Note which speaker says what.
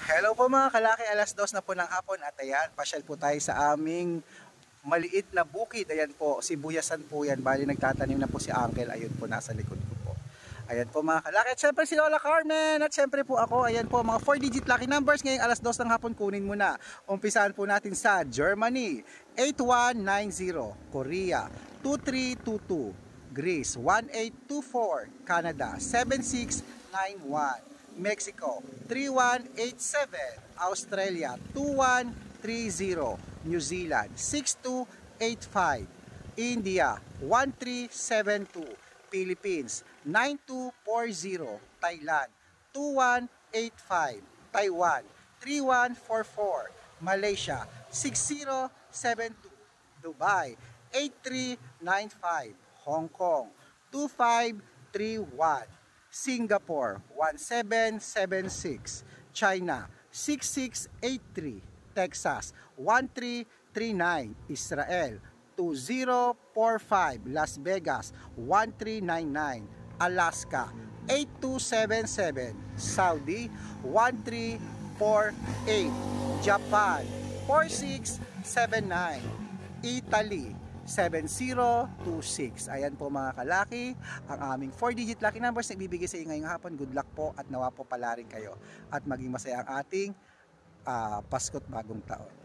Speaker 1: Hello po mga kalaki, alas 2 na po ng hapon at ayan, pasyal po tayo sa aming maliit na bukid. Ayan po, sibuyasan po yan. Bali nagtatanim na po si Uncle, ayun po nasa likod ko po. Ayan po mga kalaki, at syempre si Lola Carmen, at syempre po ako. Ayan po mga 4-digit lucky numbers ngayong alas 2 ng hapon, kunin mo na. Umpisahan po natin sa Germany, 8190, Korea, 2322, Greece, 1824, Canada, 7691, Mexico 3187, Australia 2130, New Zealand 6285, India 1372, Philippines 9240, Thailand 2185, Taiwan 3144, Malaysia 6072, Dubai 8395, Hong Kong 2531, Singapore 1776, China 6683, Texas 1339, Israel 2045, Las Vegas 1399, Alaska 8277, Saudi 1348, Japan 4679, Italy 7026. Ayan po mga kalaki, ang aming 4-digit lucky numbers na ibibigay sa inyo ngayong hapon. Good luck po at nawa po pala rin kayo at maging masaya ang ating Pasko't Bagong Taon.